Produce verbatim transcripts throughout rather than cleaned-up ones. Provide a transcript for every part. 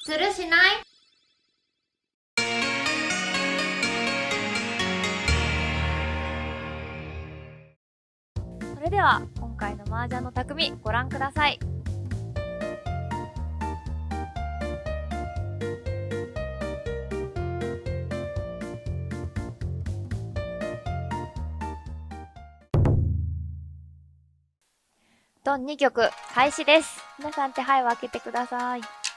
するしない。 それでは今回の麻雀の匠ご覧ください。ドンに局開始です。皆さん手配を開けてください。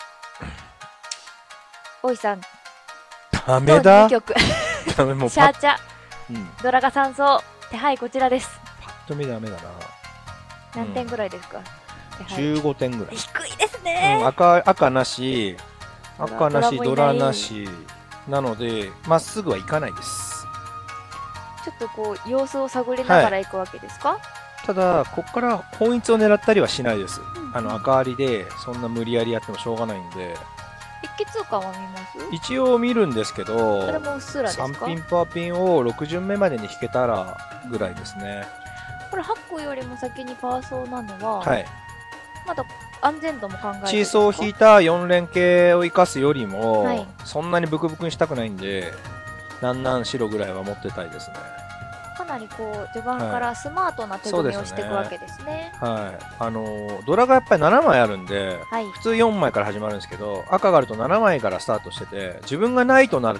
おいさん、 ダメだ。 ドンに局ダメ、もうシャーチャ、 うん、 ドラガ三層、手配こちらです。 パッと見ダメだな。 何点ぐらいですか？手配じゅうごてんぐらい。 低いですうん、 ね。 赤、赤なし、赤なし、 ドラもいないドラなし。なので、まっすぐはいかないです。 ちょっとこう様子を探りながら行くわけですか？ ただ、ここから本一を狙ったりはしないです。 うんあの、赤ありで、そんな無理やりやってもしょうがないんで、 一気通過は見ます？ 一応見るんですけど、 それもうっすらですかさんピンパーピンをろく巡目までに引けたらぐらいですね。 これはっこよりも先にパーソーなのは、 はい。 まだ安全度も考えてるんですか？ チーソーを引いたよん連系を生かすよりも、 はいそんなにブクブクにしたくないんで、なんなん白ぐらいは持ってたいですね。 かなりこう序盤からスマートな手組みをしていくわけですね。 はい。あのー、ドラがやっぱりななまいあるんで、 はい。 普通よんまいから始まるんですけど、赤があるとななまいからスタートしてて、自分がないとなって、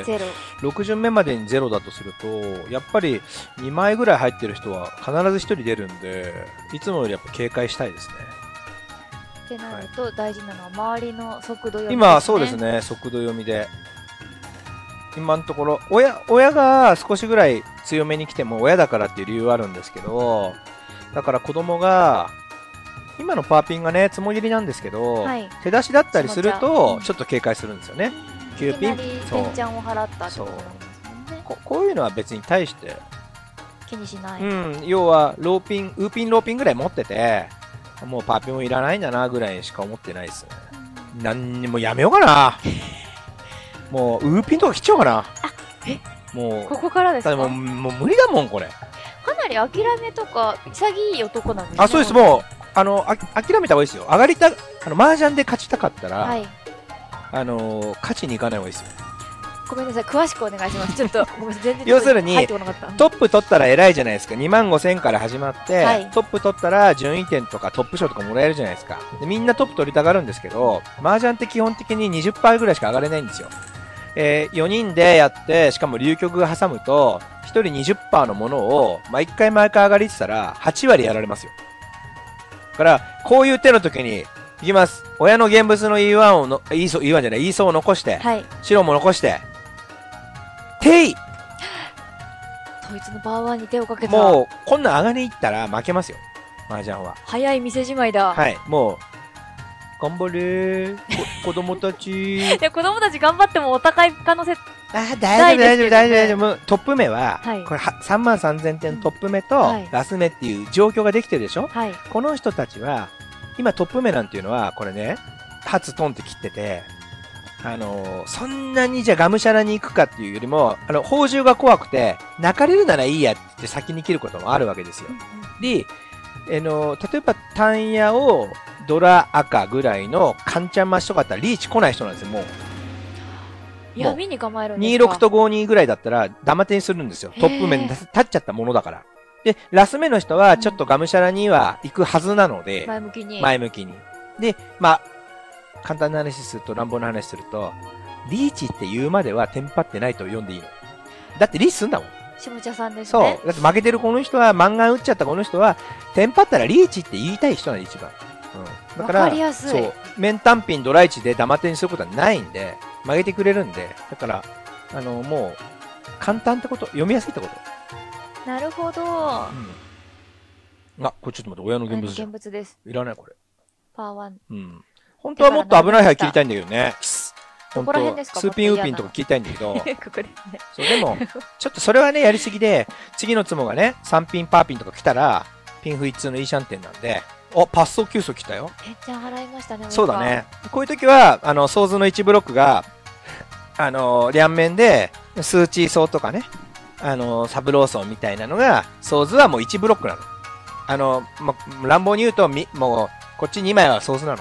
ゼロ。 ろく巡目までにゼロだとすると、やっぱりにまいぐらい入ってる人は必ずひとり出るんで、いつもよりやっぱ警戒したいですね。 ってなると大事なのは周りの速度読みですね。 今、そうですね、速度読みで。今のところ、親、親が少しぐらい強めに来ても、親だからっていう理由はあるんですけど、だから子供が、今のパーピンがね、つもぎりなんですけど、 はい手出しだったりする下と、 茶ちょっと警戒するんですよね。きゅうピンいきなり。 そうペンちゃんを払ったってことになりますもんね。 こ。こういうのは別に対して、 気にしない。 うん、要は、ローピン、ウーピン、ローピンぐらい持ってて、もうパーピンもいらないんだな、ぐらいしか思ってないですね。なんにもやめようかな。もう、ウーピンとか切っちゃおうかな。 えもう、 ここからですか？ だってもう、もう無理だもん、これ。 かなり諦めとか潔い男なんですね。 あ、そうです、もう、あの、あ諦めた方がいいですよ。上がりた、あの、麻雀で勝ちたかったら、 はい。 あのー、勝ちに行かない方がいいですよ。 ごめんなさい、詳しくお願いします。ちょっと、ごめんなさい、全然要するに入ってこなかった。 トップ取ったら偉いじゃないですか。にまんごせんから始まって、 はいトップ取ったら順位点とかトップ賞とかもらえるじゃないですか。でみんなトップ取りたがるんですけど、麻雀って基本的に にじゅっパーセント ぐらいしか上がれないんですよ。えー、よにんでやって、しかも流局が挟むと、ひとり にじゅっパーセント のものを、毎回毎回上がりってたら、はち割やられますよ。だから、こういう手の時に、いきます。親の現物の イーワン をの、イーソー、イーワン じゃない、イーソーを残して、 はい。 白も残して、てい統一のバーワンに手をかけた。 もう、こんなん上がりに行ったら負けますよ。麻雀は。 早い店じまいだ。 はい、もう、頑張れー。こ子供たち。 いや、子供たち頑張ってもお高い可能性。 あー、大丈夫、大丈夫、大丈夫、大丈夫。 夫。トップ目は、 はいこれはさんまんさんぜんてんトップ目と、 はいラス目っていう状況ができてるでしょ。 はい。 この人たちは、今トップ目なんていうのは、これね、初トンって切ってて、あのーそんなにじゃあがむしゃらに行くかっていうよりも、あの、宝珠が怖くて、泣かれるならいいやって言って先に切ることもあるわけですよ。で、あのー例えば単野をドラ赤ぐらいのカンチャン増しとかだったらリーチ来ない人なんですよ、もう。 闇に構えるんですか？ にじゅうろくとごじゅうにぐらいだったらダマ手にするんですよ。トップ面に立っちゃったものだから。で、ラス目の人はちょっとがむしゃらには行くはずなので、 前向きに。 前向きに。で、まあ、簡単な話すると、乱暴な話すると、リーチって言うまではテンパってないと読んでいいの。だってリーチすんだもん。 下茶さんですそう。 ね。 だって負けてるこの人は、漫画打っちゃったこの人は、テンパったらリーチって言いたい人なんで一番。うん。だから、 わかりやすいそう。面単品ドライチでダマ手にすることはないんで、曲げてくれるんで、だから、あの、もう、簡単ってこと、読みやすいってこと。 なるほど。 うん。あ、これちょっと待って、親の現物じゃん。 現物です。 いらないこれ。 パーワン。 うん。本当はもっと危ない牌切りたいんだけどね。 どこら辺ですか？ スーピンウーピンとか切りたいんだけど、 ここですね。 そう、でも、ちょっとそれはね、やりすぎで、次のツモがね、さんピンパーピンとか来たら、ピンフ一通のいいシャンテンなんで、お、パッソきゅう層来たよ。 ペンちゃん払いましたね。 そうだね。こういう時は、あの、ソーズのいちブロックが、あの、両面で、スーチー層とかね、あの、サブロー層みたいなのが、ソーズはもういちブロックなの。あの、ま、乱暴に言うと、み、もう、こっちにまいはソーズなの。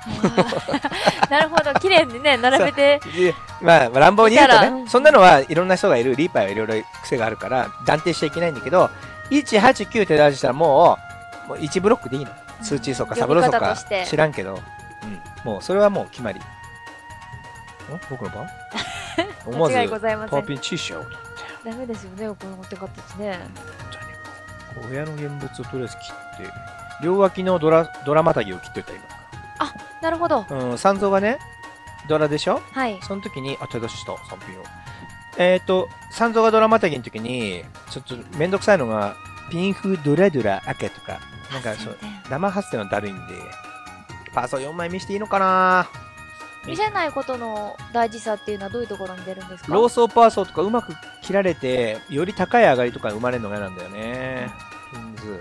なるほど、綺麗にね、並べて。 でまあ、乱暴に言うと見たらね、そんなのはいろんな人がいる、リーパーはいろいろ癖があるから、断定しちゃいけないんだけど、いち、はち、きゅう手出したらもう、もういちブロックでいいの。数値層かサブロ層か知らんけど、うん、もうそれはもう決まり。ん僕の番思わず間違いございません。 パーピンチーしようと。 ダメですよね、この持ってかったですね。 親の現物をとりあえず切って、両脇のドラドラまたぎを切っといた今。 あ、なるほど。 うん、三蔵がね、ドラでしょ。 はい。 その時に、あ、手出ししたさんピンを。えっ、ー、と、三蔵がドラまたぎの時に、ちょっとめんどくさいのが、ピンフドラドラ赤とか、なんかそう、生発生のだるいんで、パーソよんまい見していいのかな。 見せないことの大事さっていうのはどういうところに出るんですか？ ローソーパーソーとかうまく切られて、より高い上がりとか生まれるのが嫌なんだよね。ピンズ。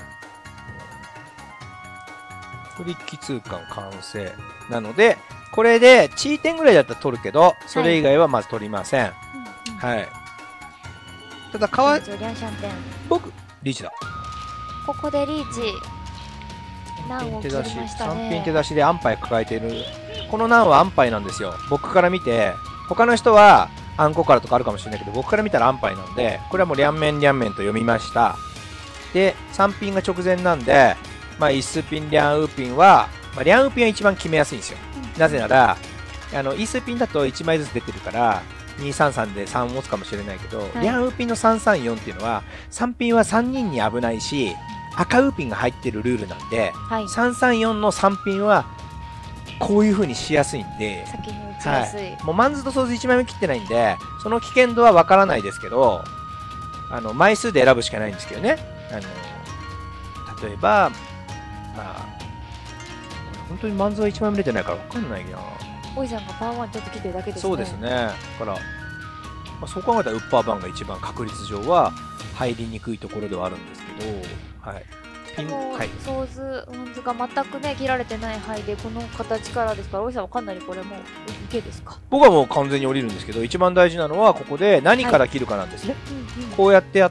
フリッキ通貫完成。なので、これで、チー点ぐらいだったら取るけど、それ以外はまず取りません。はい。はい、ただ、かわい、僕、リーチだ。 ここでリーチ。難を切りましたね。 さんピン手出しで安牌抱えている。この難は安牌なんですよ。僕から見て、他の人はアンコからとかあるかもしれないけど、僕から見たら安牌なんで、これはもう両面両面と読みました。で、さんピンが直前なんで、まあ、イスピン、リャンウーピンは、まあ、リャンウーピンは一番決めやすいんですよ。うん、なぜなら、あの、イスピンだといちまいずつ出てるから、にさんさんでさんを持つかもしれないけど、はい、リャンウーピンのさんさんよんっていうのは、さんピンはさんにんに危ないし、赤ウーピンが入ってるルールなんで、はい、さんさんよんのさんピンはこういう風にしやすいんで、 先に打ちやすい、はい、 もうマンズとソーズいちまいめ切ってないんで、その危険度はわからないですけど、あの枚数で選ぶしかないんですけどね。あの例えば、まあ、本当にマンズはいちまいめ出てないからわかんないな。 おいさんがパワーワンちょっと切ってるだけですね。 そうですね。だから、まあ、そう考えたらウッパーバンが一番確率上は入りにくいところではあるんですけど、はい。 ピン、はい、ソーズ、マンズが全くね、切られてない範囲で、この形からですから、おいさんはかなりこれもう、受けですか？ 僕はもう完全に降りるんですけど、一番大事なのは、ここで何から切るかなんですね。はいうんうん、こうやってやって、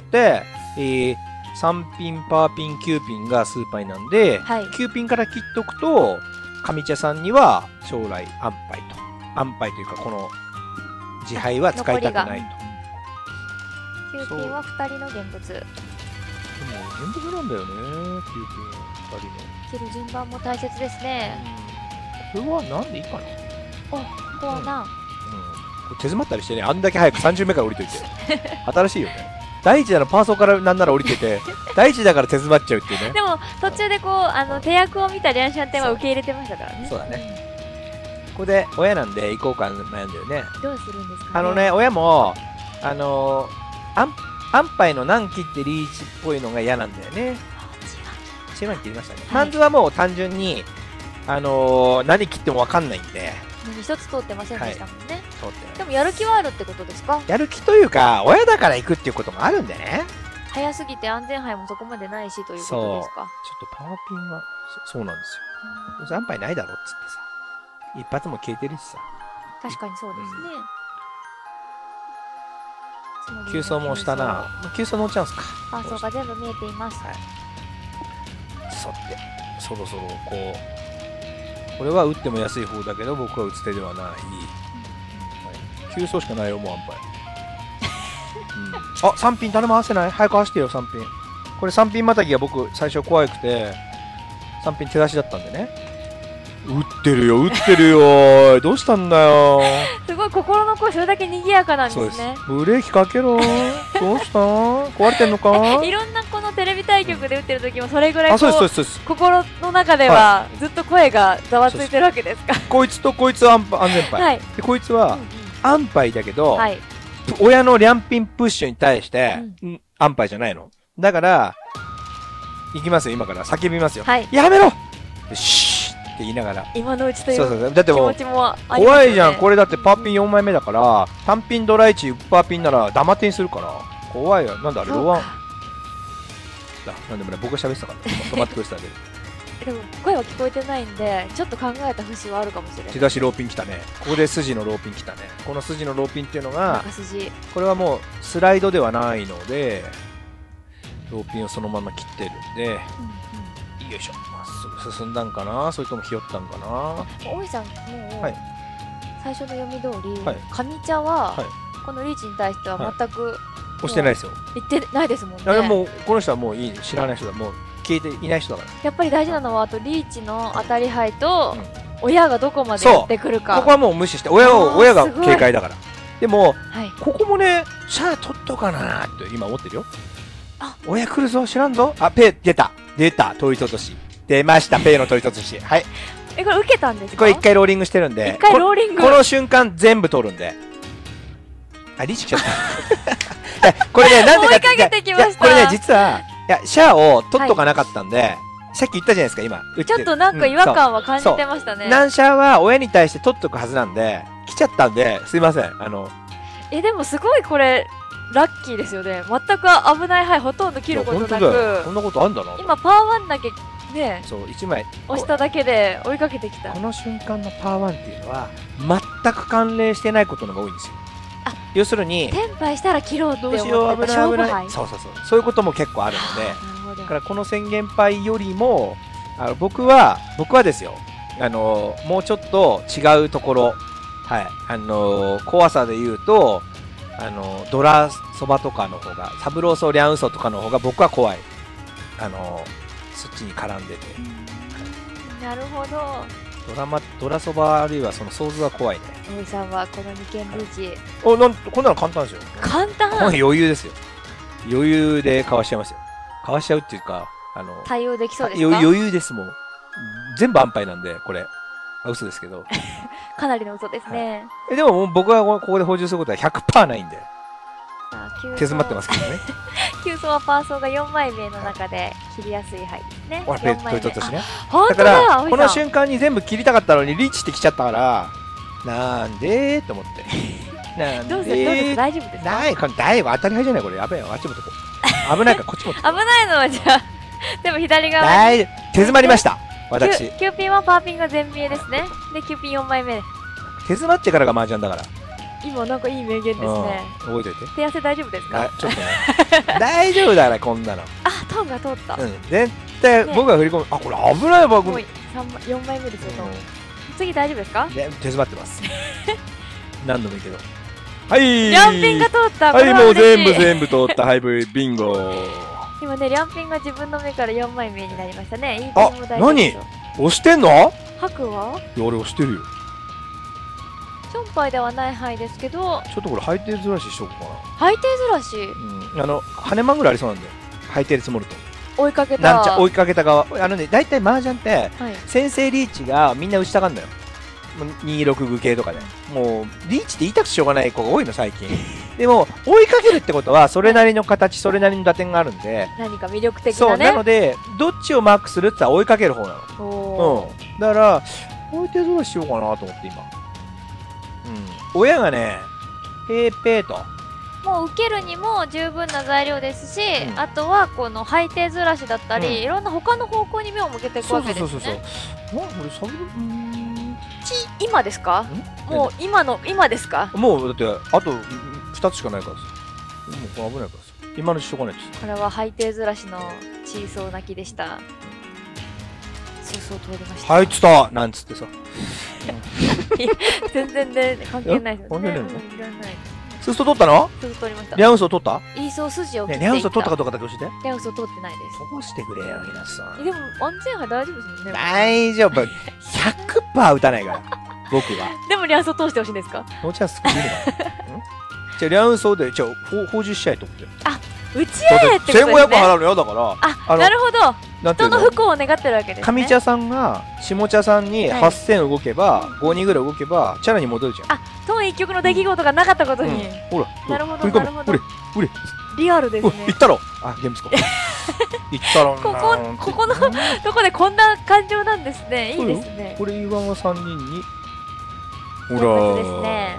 えー、さんピン、パーピン、きゅうピンが数パイなんで、はい、きゅうピンから切っとくと、上茶さんには将来安牌と。安牌というか、この自敗は使いたくないと。 きゅうピンはふたりの現物。 でも現物なんだよね、きゅうピンはふたりの。 切る順番も大切ですね。 これは何でいいかな。 お、ここは何、うんうん、これ手詰まったりしてね、あんだけ早くさんじゅうめから降りといて。新しいよね。第一ならパーソーからなんなら降りてて、第一だから手詰まっちゃうっていうね。 でも途中でこう、あの手役を見たリャンシャンテンは受け入れてましたからね。 そうだね。ここで親なんで行こうか悩んだよね。 どうするんですかね。 あのね、親も、あのー、アン安牌の何切ってリーチっぽいのが嫌なんだよね。一番切りましたね。マンズはもう単純に、あのー、何切っても分かんないんで。 一つ通ってませんでしたもんね。はい、 通ってない。 でもやる気はあるってことですか？ やる気というか、親だから行くっていうこともあるんでね。 早すぎて安全牌もそこまでないしということですか？ ちょっとパワーピンは、そ, そうなんですよ。安牌ないだろっつってさ。一発も消えてるしさ。 確かにそうですね。 うん、急走もしたな。急走乗っちゃうんすか。 パーソーが全部見えています。はい。 そって、そろそろこう、これは打っても安い方だけど、僕は打つ手ではない。はい、急走しかないよ、もう安牌。うん、あ、さんピン誰も合わせない？早く走ってよ、さんピン。これさんピンまたぎが僕、最初怖くて、さんピン手出しだったんでね。打ってるよ、打ってるよ。どうしたんだよ。 すごい心の声それだけ賑やかなんですね。 そうです。ブレーキかけろ。どうした壊れてんのか。 いろんなこのテレビ対局で打ってる時もそれぐらいこう、 そうですそうです心の中ではずっと声がざわついてるわけですか。 こいつとこいつは安全牌、はい、でこいつは安牌だけど、はい、親のリャンピンプッシュに対して、うん、安牌じゃないの。だから行きますよ、今から叫びますよ、はい、やめろよしって言いながら今のうちという気持ちもありますよね。 怖いじゃん。これだってパーピンよんまいめだから単ピンドラいちウッパーピンならダマテンするから怖いよ。なんだあれロワンだ。なんでもね、僕が喋ってたから止まってくれてただけでも声は聞こえてないんでちょっと考えた節はあるかもしれない。 手出しローピン来たね。ここで筋のローピン来たね。この筋のローピンっていうのがこれはもうスライドではないのでローピンをそのまま切ってるんで、うんうん、よいしょ、まっすぐ進んだんかな、それともひよったんかな。 大井さんもう、 はい、 最初の読み通り、 はい、 上茶は、 はい、 このリーチに対しては全く、 押してないですよ。 言ってないですもんね。 あれもうこの人はもういい、知らない人だ、もう消えていない人だから。 やっぱり大事なのはあとリーチの当たり牌と、 うん、 親がどこまでやってくるか。 ここはもう無視して、親を親が警戒だから。でも、 はい、 ここもね、シャア取っとかなーって今思ってるよ。あ、親来るぞ、知らんぞ。あ、ペイ出た、出た、取り落とし。出ました、ペイの取り落とし。はい。 え、これ受けたんですか？ これ一回ローリングしてるんで。 一回ローリング。 この瞬間全部取るんで。あ、リーチ来ちゃった。これね、なんでか追いかけてきました。 これね、実は、いや、シャアを取っとかなかったんで、はい、さっき言ったじゃないですか、今。 ちょっとなんか違和感は感じてましたね。 ナンシャアは親に対して取っとくはずなんで、来ちゃったんで、すいません。あの、 え、でもすごいこれ、ラッキーですよね。全く危ない範囲ほとんど切ることなく。 こんなことあんだな。 今、パワーワンだけね、 そう、いちまい。 押しただけで追いかけてきた。 この瞬間のパワーワンっていうのは、全く関連してないことのが多いんですよ。 あ、 要するに、 テンパイしたら切ろうって思ってた。 どうしよう、危ない危ない。 い。 そうそうそう。そういうことも結構あるので、 なるほど。 だからこの宣言牌よりも、あの僕は、僕はですよ、あの、もうちょっと違うところ、はい、あの、怖さで言うと、あの、ドラそばとかの方が、サブローソリャンウソとかの方が僕は怖い。あの、そっちに絡んでて。 なるほど。 ドラマ、ドラそばあるいはその想像は怖いね。 大井さんはこのにけんリーチ。 お、なん、こんなの簡単ですよ。 簡単。 この余裕ですよ。余裕でかわしちゃいますよ。かわしちゃうっていうか、あの、 対応できそうですか？ 余裕です、もう。全部安牌なんで、これ。あ、嘘ですけど。 かなりの嘘ですね。 はい、えでももう僕はここで補充することは ひゃくパーセント ないんで。手詰まってますけどね。 急走はパーソーがよんまいめの中で切りやすい牌ですね。 ほら、ペット取ったしね。 だから、この瞬間に全部切りたかったのにリーチしてきちゃったから、なんでーと思って。なんでーどうです大丈夫ですか？ ない、これ大当たり前じゃないこれ。やべえよ、あっちもとこう。危ないからこっちもとこう。 危ないのはじゃあ、でも左側大手詰まりました。私。 キューピンはパーピンが全見えですね。で、キューピンよんまいめ。 手詰まってからが麻雀だから。 今なんかいい名言ですね。 覚えておいて。 手汗大丈夫ですか？ ちょっとね。大丈夫だからこんなの。 あ、トーンが通った。 うん、絶対僕が振り込む。あ、これ危ないわ。 もうよんまいめですよ。次大丈夫ですか？ 手詰まってます。何度もいいけど。はい。 リャンピンが通った。 はい、もう全部全部通った。はい、ビンゴ。 今ね、リャンピンが自分の目からよんまいめになりましたね。 あ、何？押してんの？ 白は？ いや、俺押してるよ。 チョンパイではない範囲ですけど、 ちょっとこれハイテールずらししようかな。 ハイテールずらし？ うん。あの、羽マンぐらいありそうなんだよ。ハイテール積もると。 追いかけた。 なんちゃ追いかけた側。あのね、大体麻雀って、先制リーチがみんな打ちたがるんだよ。にろく具系とかで。もう、リーチって言いたくてしょうがない子が多いの、最近。でも、追いかけるってことは、それなりの形、それなりの打点があるんで。 何か魅力的なね。 そう、なので、どっちをマークするって言ったら追いかける方なの。うん。だから、追い手ずらししようかなと思って、今。うん。親がね、ペーペーと。 もう受けるにも十分な材料ですし、うん、あとはこの配手ずらしだったり、うん、いろんな他の方向に目を向けていくわけですね。そうそうそうそう。 あ、これサブル、 ち今ですか？もう今の今ですか？ もうだってあとふたつしかないからさ。もう危ないからさ。今のしょうがないです。 これは配手ずらしのチーソー泣きでした。そうそう通りました。 入ってたなんつってさ。 全然ね関係ないですよね。いらない。 スースト取ったの？ スースト取りました。 リャンウソ取った？ イーソー筋を切っていった。 リャンウソ取ったかどうかだけ教えて。 リャンウソ取ってないです。 どうしてくれよ皆さん。 でも安全牌大丈夫ですもんね。 大丈夫。ひゃくパーセント 打たないから。僕は。 でもリャンウソ通してほしいんですか？ もうちょい少ないのか。じゃあリャンウソでじゃあ報酬しちゃえと思って。 あ、打ち合えってことですね。 せんごひゃく払うのよだから。 あ、なるほど。人の不幸を願ってるわけですね。 上茶さんが下茶さんにはっせん動けば、ごにんぐらい動けばチャラに戻るじゃん。 あ、トーン一曲の出来事がなかったことに。 ほら、 なるほどなるほど。リアルですね。 行ったろ。あ、ゲームスコ。行ったろ。 ここここのどこでこんな感情なんですね。いいですね。 これイワンはさんにんに。 ほら。ですね。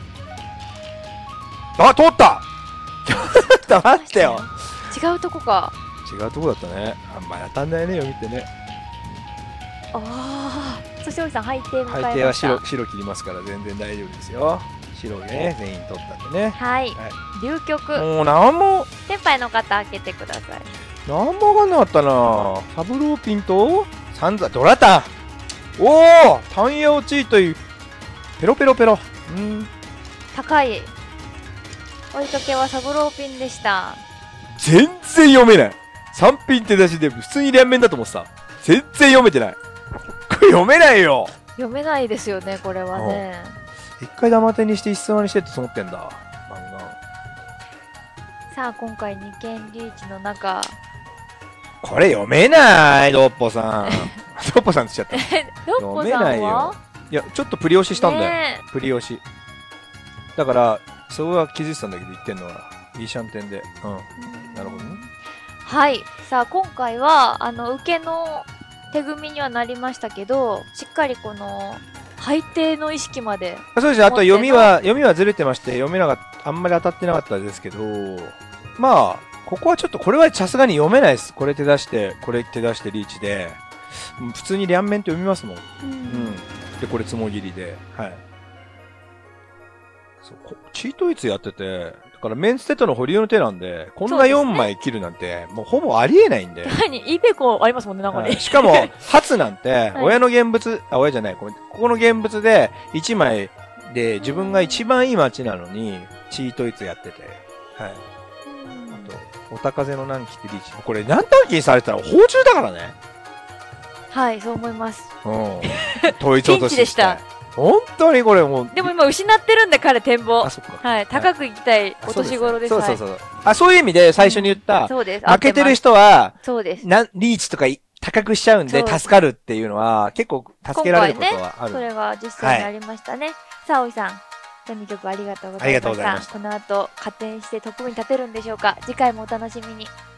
あ、通った。ちょっと待ってよ。 違うとこか。 違うとこだったね。あんまり当たんないね、読みってね。 ああ。そしておじさん、配点迎えました。 配点は白、白切りますから全然大丈夫ですよ。白ね、全員取ったんでね。 はい。流局。 もうなんも。 先輩の方開けてください。 なんもわかんなかったな。サブローピンと、 サンザ、ドラタン。おお、タンヤオチーという。ペロペロペロ。うん。 高い。追いかけはサブローピンでした。 全然読めない。さんピン手出しで普通に両面だと思ってた。全然読めてない。これ読めないよ。 読めないですよね、これはね。 一回ダマ手にして一層にしてって思ってんだ。漫画。 さあ、今回二軒リーチの中。 これ読めない、ドッポさん。ドッポさんって言っちゃった。 ドッポさんは読めないよ。 いや、ちょっとプリ押ししたんだよ。プリ押し。だから、そこは気づいてたんだけど、言ってんのは。いいシャンテンで。うん。なるほどね。はい。 さあ、今回は、あの、受けの手組みにはなりましたけど、しっかりこの、配定の意識まで。 そうです。あと読みは、読みはずれてまして、読めなかった、あんまり当たってなかったですけど、まあ、ここはちょっと、これはさすがに読めないです。これ手出して、これ手出してリーチで、普通に両面って読みますもん。うん。うん、で、これつもぎりで。はい。そう、チートイツやってて、だからメンツテトの保留の手なんで、こんなよんまい切るなんて、もうほぼありえないんで。 何イペコありますもんね、なんかね。 しかも、初なんて、親の現物、あ、親じゃない、ここの現物でいちまいで自分が一番いい街なのに、チートイツやってて。はい。あと、おたかぜの何期ってリーチ。これ何短期にされたら包中だからね。 はい、そう思います。 うん。統一落としでした。 本当にこれもう。 でも今失ってるんで、彼展望。 あ、そっか。 はい、高く行きたいお年頃です。 そうそうそう。あ、そういう意味で最初に言った、 そうです。 負けてる人は、 そうです。 なリーチとか高くしちゃうんで助かるっていうのは、結構助けられることはある。 それが実際にありましたね。さあ、おいさん。にきょくありがとうございました。この後、加点してトップに立てるんでしょうか。次回もお楽しみに。